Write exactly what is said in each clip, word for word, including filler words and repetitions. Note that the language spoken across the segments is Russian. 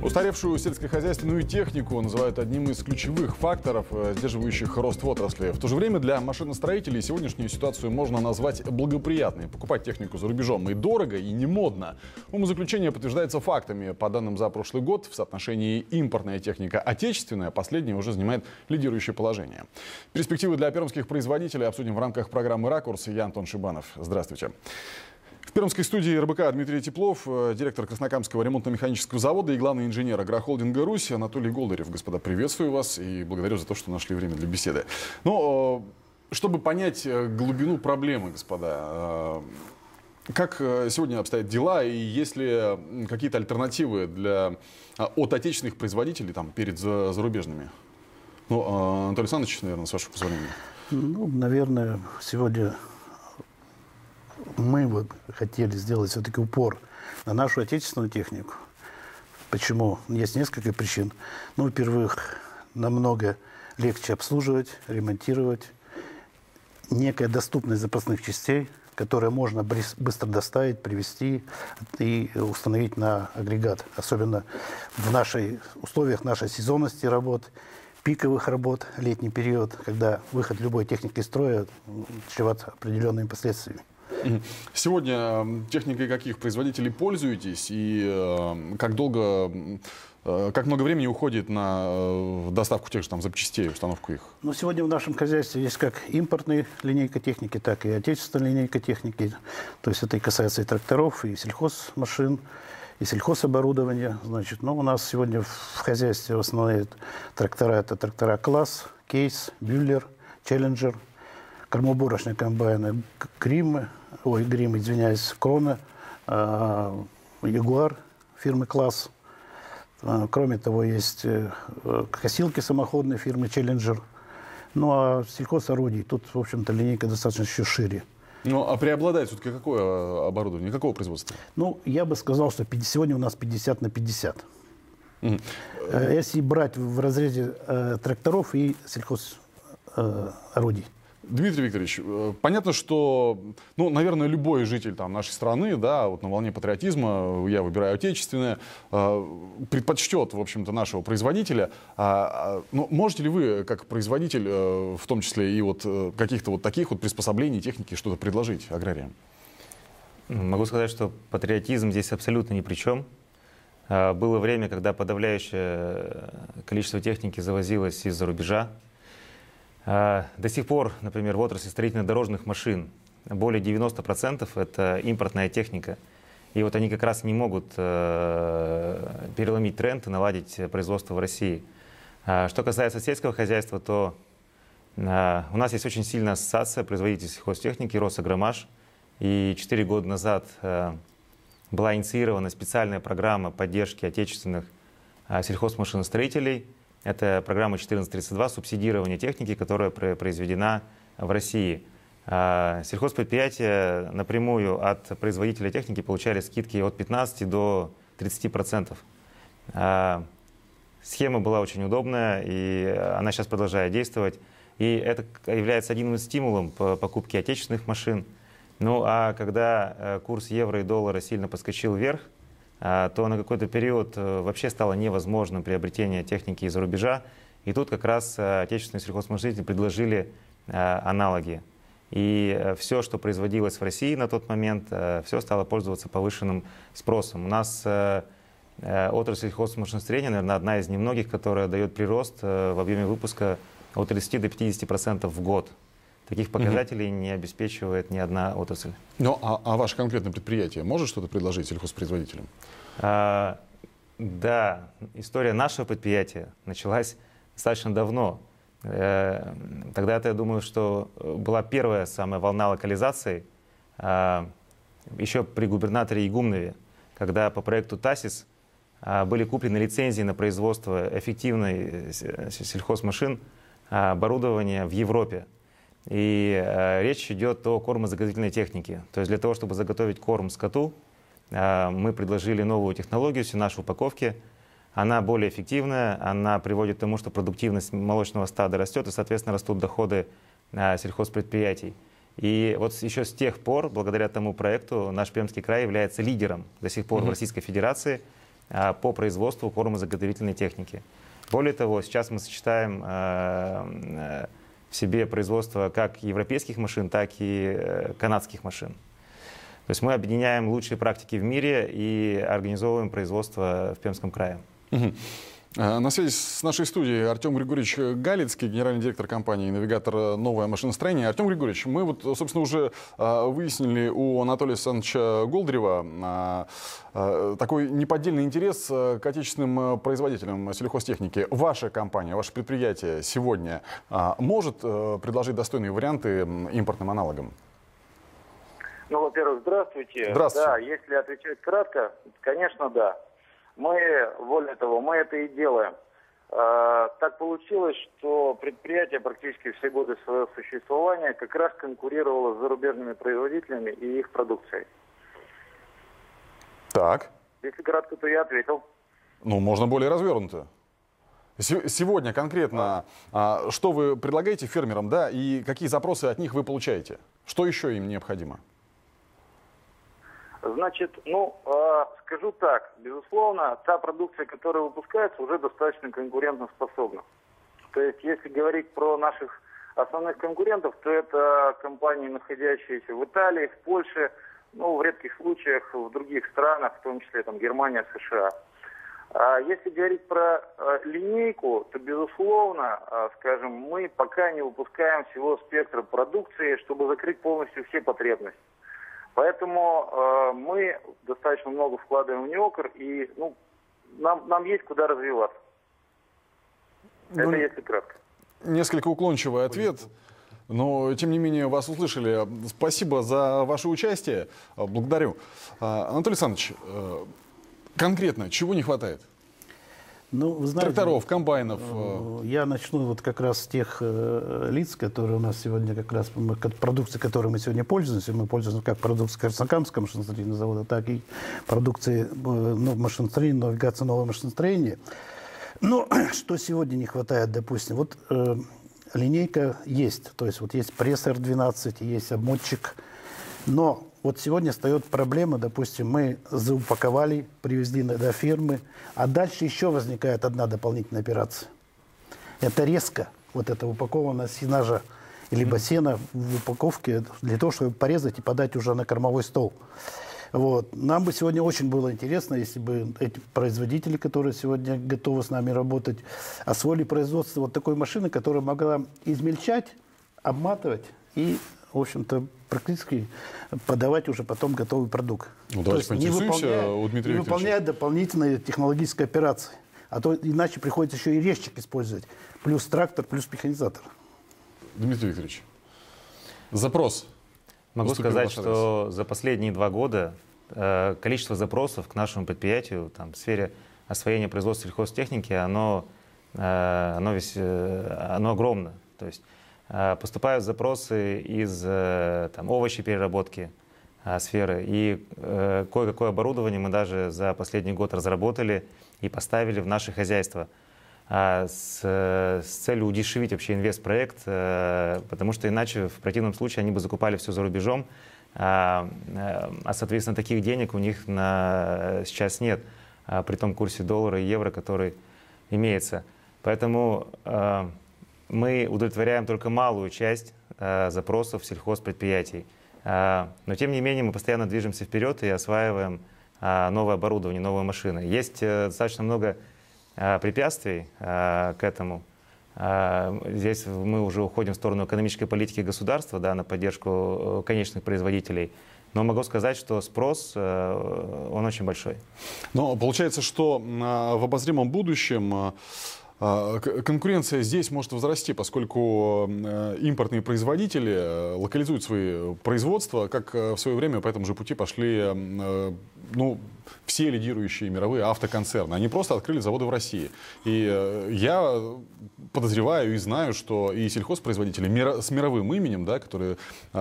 Устаревшую сельскохозяйственную технику называют одним из ключевых факторов, сдерживающих рост в отрасли. В то же время для машиностроителей сегодняшнюю ситуацию можно назвать благоприятной. Покупать технику за рубежом и дорого, и не модно. Умозаключение подтверждается фактами. По данным за прошлый год, в соотношении импортная техника отечественная, последняя уже занимает лидирующее положение. Перспективы для пермских производителей обсудим в рамках программы «Ракурс». Я Антон Шибанов. Здравствуйте. В пермской студии эр бэ ка Дмитрий Теплов, директор Краснокамского ремонтно-механического завода и главный инженер агрохолдинга «Русь» Анатолий Голдарев. Господа, приветствую вас и благодарю за то, что нашли время для беседы. Но чтобы понять глубину проблемы, господа, как сегодня обстоят дела и есть ли какие-то альтернативы для, от отечественных производителей там, перед зарубежными? Ну, Анатолий Александрович, наверное, с вашего позволения. Ну, наверное, сегодня мы бы хотели сделать все-таки упор на нашу отечественную технику. Почему? Есть несколько причин. Ну, во-первых, намного легче обслуживать, ремонтировать. Некая доступность запасных частей, которые можно быстро доставить, привезти и установить на агрегат. Особенно в нашей условиях нашей сезонности работ, пиковых работ, летний период, когда выход любой техники из строя чреват определенными последствиями. Сегодня техникой каких производителей пользуетесь и э, как долго, э, как много времени уходит на э, доставку тех же там запчастей, установку их? Ну, сегодня в нашем хозяйстве есть как импортная линейка техники, так и отечественная линейка техники. То есть это и касается и тракторов, и сельхозмашин, и сельхозоборудования. Значит, ну, у нас сегодня в хозяйстве основные трактора — это трактора «Класс», «Кейс», «Бюллер», «Челленджер», кормоуборочные комбайны «Грим», ой, «Грим», извиняюсь, «Крона», э, «Ягуар» фирмы «Класс». Э, кроме того, есть э, косилки самоходные фирмы «Челленджер». Ну, а сельхозорудий, тут, в общем-то, линейка достаточно еще шире. Ну, а преобладает все-таки какое оборудование, какого производства? Ну, я бы сказал, что сегодня у нас пятьдесят на пятьдесят. Mm. Э, если брать в разрезе э, тракторов и сельхозорудий. Дмитрий Викторович, понятно, что, ну, наверное, любой житель там, нашей страны, да, вот на волне патриотизма, я выбираю отечественное, предпочтет, в общем-то, нашего производителя. Но можете ли вы, как производитель, в том числе и вот каких-то вот таких вот приспособлений, техники, что-то предложить аграриям? Могу сказать, что патриотизм здесь абсолютно ни при чем. Было время, когда подавляющее количество техники завозилось из-за рубежа. До сих пор, например, в отрасли строительно-дорожных машин более девяноста процентов это импортная техника. И вот они как раз не могут э, переломить тренд и наладить производство в России. А что касается сельского хозяйства, то э, у нас есть очень сильная ассоциация производителей сельхозтехники «Росагромаш». И четыре года назад э, была инициирована специальная программа поддержки отечественных э, сельхозмашиностроителей. Это программа четырнадцать тридцать два «Субсидирование техники», которая произведена в России. Сельхозпредприятия напрямую от производителя техники получали скидки от пятнадцати до тридцати процентов. Схема была очень удобная, и она сейчас продолжает действовать. И это является одним из стимулов по покупке отечественных машин. Ну а когда курс евро и доллара сильно подскочил вверх, то на какой-то период вообще стало невозможным приобретение техники из-за рубежа. И тут как раз отечественные сельхозмашинисты предложили аналоги. И все, что производилось в России на тот момент, все стало пользоваться повышенным спросом. У нас отрасль сельхозмашиностроения, наверное, одна из немногих, которая дает прирост в объеме выпуска от тридцати до пятидесяти процентов в год. Таких показателей угу. не обеспечивает ни одна отрасль. Ну, а, а ваше конкретное предприятие может что-то предложить сельхозпроизводителям? А, да, история нашего предприятия началась достаточно давно. Э, тогда-то я думаю, что была первая самая волна локализации, а, еще при губернаторе Игумнове, когда по проекту ТАСИС а, были куплены лицензии на производство эффективной сельхозмашин, а, оборудования в Европе. И э, речь идет о кормозаготовительной технике. То есть для того, чтобы заготовить корм скоту, э, мы предложили новую технологию в нашей упаковке. Она более эффективная, она приводит к тому, что продуктивность молочного стада растет, и, соответственно, растут доходы э, сельхозпредприятий. И вот еще с тех пор, благодаря тому проекту, наш Пермский край является лидером до сих пор mm-hmm. в Российской Федерации по производству кормозаготовительной техники. Более того, сейчас мы сочетаем в себе производство как европейских машин, так и канадских машин. То есть мы объединяем лучшие практики в мире и организовываем производство в Пермском крае. Угу. На связи с нашей студией Артем Григорьевич Галицкий, генеральный директор компании «Навигатор. Новое машиностроение». Артем Григорьевич, мы вот, собственно, уже выяснили у Анатолия Александровича Голдарева такой неподдельный интерес к отечественным производителям сельхозтехники. Ваша компания, ваше предприятие сегодня может предложить достойные варианты импортным аналогам? Ну, во-первых, здравствуйте. Здравствуйте. Да, если отвечать кратко, конечно, да. Мы, более того, мы это и делаем. Э, так получилось, что предприятие практически все годы своего существования как раз конкурировало с зарубежными производителями и их продукцией. Так. Если кратко, то я ответил. Ну, можно более развернуто. Сегодня конкретно, а, что вы предлагаете фермерам, да, и какие запросы от них вы получаете? Что еще им необходимо? Значит, ну, э, скажу так, безусловно, та продукция, которая выпускается, уже достаточно конкурентоспособна. То есть, если говорить про наших основных конкурентов, то это компании, находящиеся в Италии, в Польше, ну, в редких случаях в других странах, в том числе там Германия, США. А если говорить про э, линейку, то, безусловно, э, скажем, мы пока не выпускаем всего спектра продукции, чтобы закрыть полностью все потребности. Поэтому э, мы достаточно много вкладываем в НИОКР, и ну, нам, нам есть куда развиваться. Ну, это если кратко. Несколько уклончивый ответ, но тем не менее вас услышали. Спасибо за ваше участие. Благодарю. Анатолий Александрович, конкретно чего не хватает? Ну, вы знаете, тракторов, комбайнов. Я начну вот как раз с тех э, лиц, которые у нас сегодня как раз, мы, продукции, которой мы сегодня пользуемся, мы пользуемся как продукцией Краснокамского машиностроительного завода, так и продукцией э, ну, машиностроения, навигации нового машиностроения. Но что сегодня не хватает, допустим, вот э, линейка есть, то есть вот есть пресс эр двенадцать, есть обмотчик, но вот сегодня встает проблема, допустим, мы заупаковали, привезли до фирмы, а дальше еще возникает одна дополнительная операция. Это резко, вот это упакованная сенажа, либо сено в упаковке для того, чтобы порезать и подать уже на кормовой стол. Вот. Нам бы сегодня очень было интересно, если бы эти производители, которые сегодня готовы с нами работать, освоили производство вот такой машины, которая могла измельчать, обматывать и, в общем-то, практически подавать уже потом готовый продукт. Ну, давайте поинтересуемся у Дмитрия Викторовича. Не выполняя дополнительные технологические операции. А то иначе приходится еще и резчик использовать. Плюс трактор, плюс механизатор. Дмитрий Викторович, запрос. Могу сказать, что за последние два года э, количество запросов к нашему предприятию там, в сфере освоения производства сельхозтехники, оно, э, оно, весь, э, оно огромно. То есть поступают запросы из там, овощепереработки а, сферы. И э, кое-какое оборудование мы даже за последний год разработали и поставили в наше хозяйство а, с, с целью удешевить вообще инвестпроект, а, потому что иначе в противном случае они бы закупали все за рубежом, а, а соответственно таких денег у них на, сейчас нет а, при том курсе доллара и евро, который имеется. Поэтому а, мы удовлетворяем только малую часть э, запросов сельхозпредприятий. Э, но, тем не менее, мы постоянно движемся вперед и осваиваем э, новое оборудование, новые машины. Есть э, достаточно много э, препятствий э, к этому. Э, здесь мы уже уходим в сторону экономической политики государства, да, на поддержку конечных производителей. Но могу сказать, что спрос, э, он очень большой. Но получается, что э, в обозримом будущем э, конкуренция здесь может возрасти, поскольку импортные производители локализуют свои производства, как в свое время по этому же пути пошли ну, все лидирующие мировые автоконцерны. Они просто открыли заводы в России. И я подозреваю и знаю, что и сельхозпроизводители с мировым именем, да, которые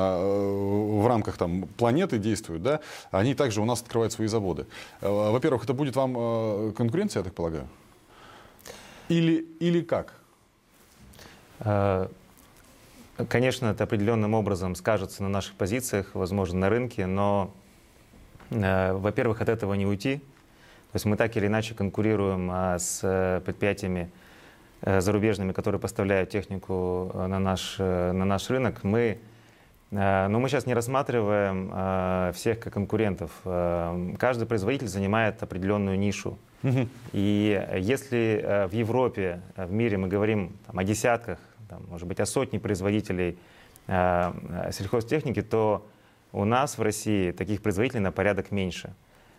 в рамках там, планеты действуют, да, они также у нас открывают свои заводы. Во-первых, это будет вам конкуренция, я так полагаю? Или, или как? Конечно, это определенным образом скажется на наших позициях, возможно, на рынке, но, во-первых, от этого не уйти. То есть мы так или иначе конкурируем а, с а, предприятиями а, зарубежными, которые поставляют технику на наш, на наш рынок. Мы, а, но мы сейчас не рассматриваем а, всех как конкурентов. А, каждый производитель занимает определенную нишу. Угу. И если а, в Европе, в мире мы говорим там, о десятках, там, может быть, о сотне производителей а, сельхозтехники, то у нас в России таких производителей на порядок меньше.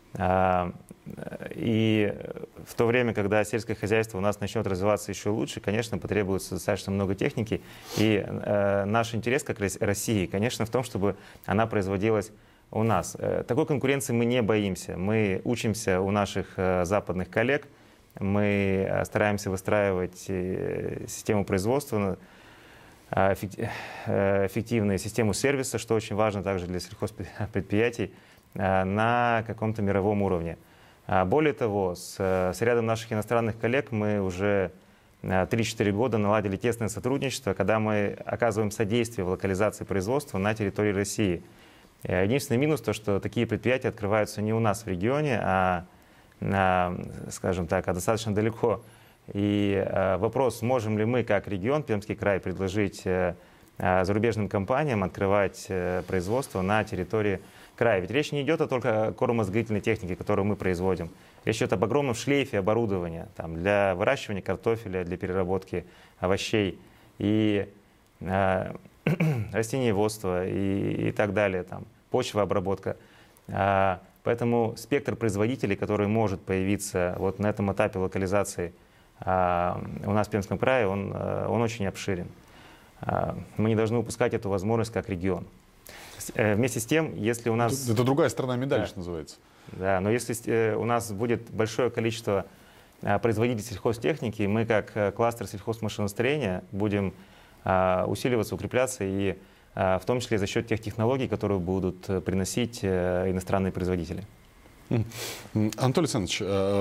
И в то время, когда сельское хозяйство у нас начнет развиваться еще лучше, конечно, потребуется достаточно много техники. И э, наш интерес как России, конечно, в том, чтобы она производилась у нас. Такой конкуренции мы не боимся. Мы учимся у наших э, западных коллег, мы стараемся выстраивать э, систему производства, э, эффективную систему сервиса, что очень важно также для сельхозпредприятий, на каком-то мировом уровне. Более того, с, с рядом наших иностранных коллег мы уже три-четыре года наладили тесное сотрудничество, когда мы оказываем содействие в локализации производства на территории России. Единственный минус то, что такие предприятия открываются не у нас в регионе, а, а скажем так, а достаточно далеко. И вопрос, сможем ли мы, как регион, Пермский край, предложить зарубежным компаниям открывать производство на территории края. Ведь речь не идет о только кормозаготовительной технике, которую мы производим. Речь идет об огромном шлейфе оборудования там, для выращивания картофеля, для переработки овощей и э, растениеводства и, и так далее, там, почвообработка. А, поэтому спектр производителей, который может появиться вот на этом этапе локализации а, у нас в Пермском крае, он, он очень обширен. А, мы не должны упускать эту возможность как регион. Вместе с тем, если у нас... Это, это другая сторона медали, да, что называется. Да, но если у нас будет большое количество производителей сельхозтехники, мы как кластер сельхозмашиностроения будем усиливаться, укрепляться, и в том числе за счет тех технологий, которые будут приносить иностранные производители. Анатолий Александрович,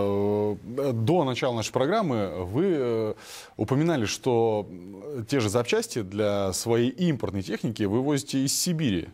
до начала нашей программы вы упоминали, что те же запчасти для своей импортной техники вы возите из Сибири.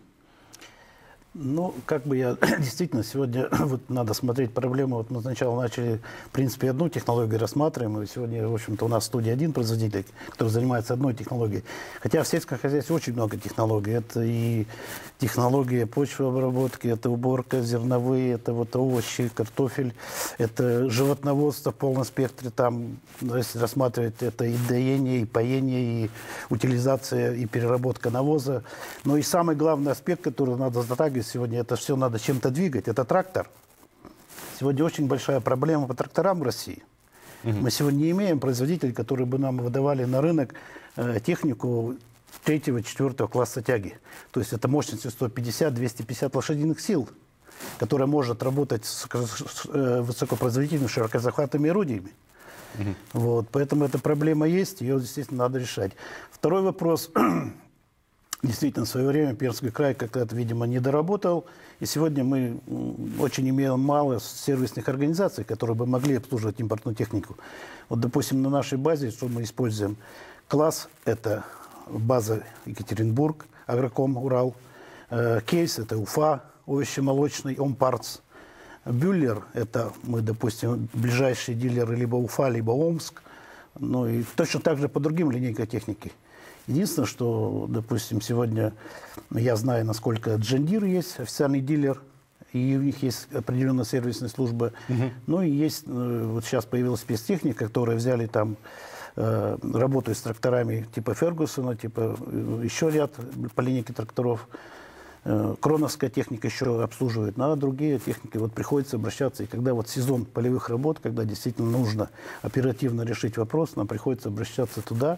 Ну, как бы я действительно сегодня вот надо смотреть проблему. Вот мы сначала начали, в принципе, одну технологию рассматриваем. И сегодня, в общем-то, у нас в студии один производитель, который занимается одной технологией. Хотя в сельском хозяйстве очень много технологий. Это и технология почвообработки, это уборка, зерновые, это вот овощи, картофель, это животноводство в полном спектре. Там, если рассматривать, это и доение, и поение, и утилизация, и переработка навоза. Но и самый главный аспект, который надо затрагивать сегодня, это все надо чем-то двигать, это трактор. Сегодня очень большая проблема по тракторам в России. Угу. Мы сегодня не имеем производителей, которые бы нам выдавали на рынок э, технику третьего, четвертого класса тяги. То есть это мощностью сто пятьдесят — двести пятьдесят лошадиных сил, которая может работать с, с э, высокопроизводительными широкозахватными орудиями. Угу. Вот, поэтому эта проблема есть, ее, естественно, надо решать. Второй вопрос. Действительно, в свое время Пермский край как-то, видимо, не доработал. И сегодня мы очень имеем мало сервисных организаций, которые бы могли обслуживать импортную технику. Вот, допустим, на нашей базе, что мы используем? Класс – это база Екатеринбург, Агроком, Урал. Кейс – это Уфа, овощемолочный, Омпартс. Бюллер – это мы, допустим, ближайшие дилеры либо Уфа, либо Омск. Ну и точно так же по другим линейкам техники. Единственное, что, допустим, сегодня я знаю, насколько Джон Дир есть официальный дилер, и у них есть определенная сервисная служба. Uh-huh. Ну и есть, вот сейчас появилась спецтехника, которые взяли там, э, работают с тракторами типа Фергусона, типа еще ряд по линейке тракторов. Э, Кроновская техника еще обслуживает, но другие техники вот приходится обращаться. И когда вот сезон полевых работ, когда действительно нужно оперативно решить вопрос, нам приходится обращаться туда.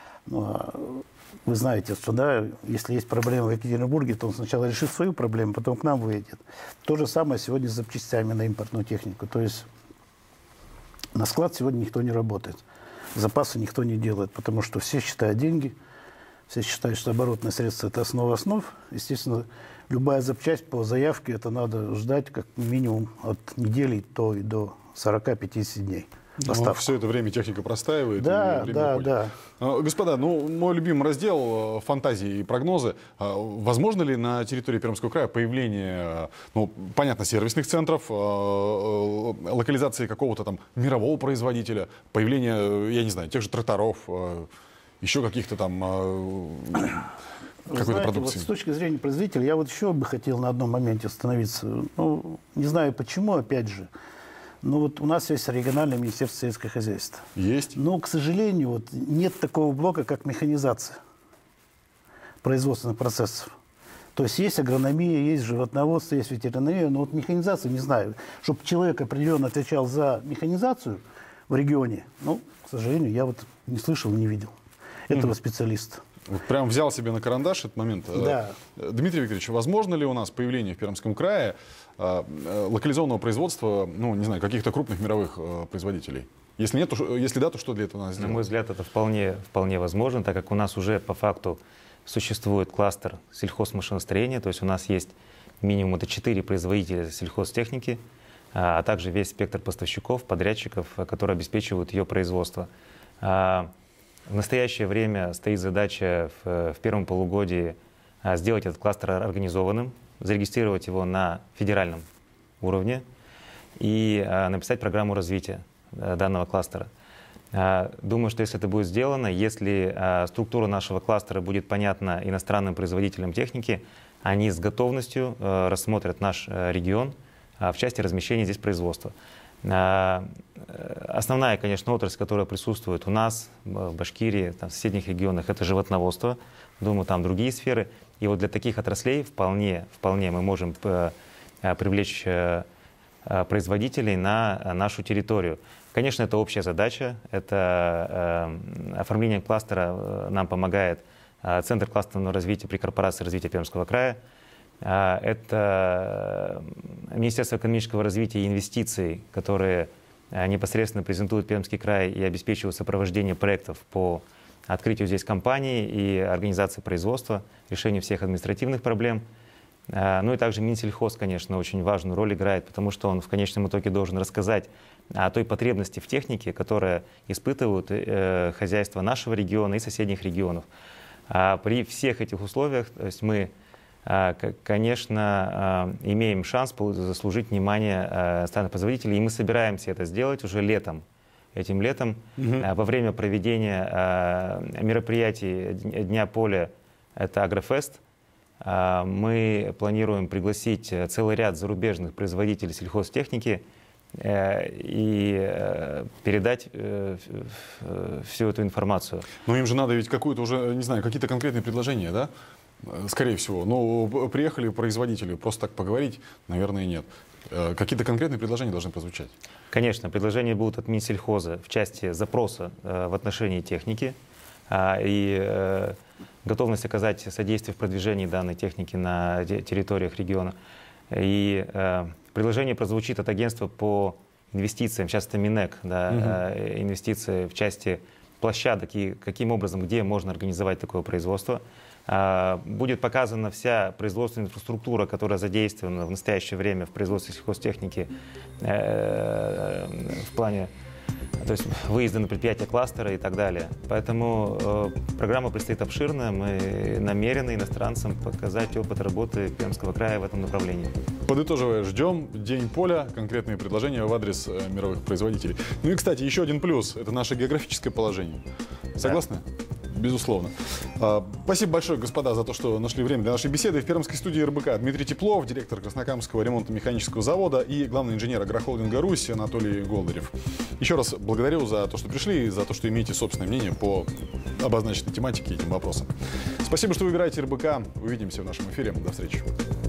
Ну, вы знаете, что да, если есть проблема в Екатеринбурге, то он сначала решит свою проблему, потом к нам выйдет. То же самое сегодня с запчастями на импортную технику. То есть на склад сегодня никто не работает. Запасы никто не делает, потому что все считают деньги, все считают, что оборотное средство – это основа основ. Естественно, любая запчасть по заявке, это надо ждать как минимум от недели до, до сорока-пятидесяти дней. доставку. Все это время техника простаивает. Да, и время да, уходит. да. А, Господа, ну, мой любимый раздел — фантазии и прогнозы. А, Возможно ли на территории Пермского края появление, ну, понятно, сервисных центров, а, а, локализации какого-то там мирового производителя, появление, я не знаю, тех же тракторов, а, еще каких-то там а, Вы какой-то знаете, продукции? вот с точки зрения производителя, я вот еще бы хотел на одном моменте остановиться. Ну, не знаю почему, опять же. Но вот у нас есть региональное министерство сельского хозяйства. Есть. Но, к сожалению, вот нет такого блока, как механизация производственных процессов. То есть есть агрономия, есть животноводство, есть ветеринария, но вот механизация, не знаю, чтобы человек определенно отвечал за механизацию в регионе, ну, к сожалению, я вот не слышал, не видел этого специалиста. Вот прям взял себе на карандаш этот момент. Да. Дмитрий Викторович, возможно ли у нас появление в Пермском крае э, э, локализованного производства, ну, не знаю, каких-то крупных мировых э, производителей? Если нет, то, ш- если да, то что для этого надо На сделать? мой взгляд, это вполне, вполне возможно, так как у нас уже по факту существует кластер сельхозмашиностроения, то есть у нас есть минимум это четыре производителя сельхозтехники, а также весь спектр поставщиков, подрядчиков, которые обеспечивают ее производство. В настоящее время стоит задача в, в первом полугодии а, сделать этот кластер организованным, зарегистрировать его на федеральном уровне и а, написать программу развития а, данного кластера. А, думаю, что если это будет сделано, если а, структура нашего кластера будет понятна иностранным производителям техники, они с готовностью а, рассмотрят наш а, регион а, в части размещения здесь производства. Основная, конечно, отрасль, которая присутствует у нас, в Башкирии, там, в соседних регионах, это животноводство. Думаю, там другие сферы. И вот для таких отраслей вполне, вполне мы можем привлечь производителей на нашу территорию. Конечно, это общая задача. Это оформление кластера нам помогает Центр кластерного развития при Корпорации развития Пермского края. Это Министерство экономического развития и инвестиций, которые непосредственно презентуют Пермский край и обеспечивают сопровождение проектов по открытию здесь компаний и организации производства, решению всех административных проблем. Ну и также Минсельхоз, конечно, очень важную роль играет, потому что он в конечном итоге должен рассказать о той потребности в технике, которая испытывают хозяйства нашего региона и соседних регионов. При всех этих условиях, то есть мы, конечно, имеем шанс заслужить внимание стран-производителей, и мы собираемся это сделать уже летом. Этим летом, угу. во время проведения мероприятий Дня поля, это Агрофест, мы планируем пригласить целый ряд зарубежных производителей сельхозтехники и передать всю эту информацию. Но им же надо ведь какую-то уже, не знаю, какие-то конкретные предложения, да? Скорее всего. Ну, приехали производители, просто так поговорить, наверное, нет. Какие-то конкретные предложения должны прозвучать. Конечно, предложения будут от Минсельхоза в части запроса в отношении техники и готовность оказать содействие в продвижении данной техники на территориях региона. И предложение прозвучит от агентства по инвестициям, сейчас это Минэк, да, угу. инвестиции в части площадок и каким образом, где можно организовать такое производство. Будет показана вся производственная инфраструктура, которая задействована в настоящее время в производстве сельхозтехники в плане, то есть выезда на предприятия кластера и так далее. Поэтому программа предстоит обширная. Мы намерены иностранцам показать опыт работы Пермского края в этом направлении. Подытоживая, ждем День поля, конкретные предложения в адрес мировых производителей. Ну и, кстати, еще один плюс – это наше географическое положение. Согласны? Да. Безусловно. Спасибо большое, господа, за то, что нашли время для нашей беседы. В пермской студии эр бэ ка Дмитрий Теплов, директор Краснокамского ремонтно-механического завода, и главный инженер агрохолдинга «Русь» Анатолий Голдарев. Еще раз благодарю за то, что пришли, и за то, что имеете собственное мнение по обозначенной тематике и этим вопросам. Спасибо, что выбираете эр бэ ка. Увидимся в нашем эфире. До встречи.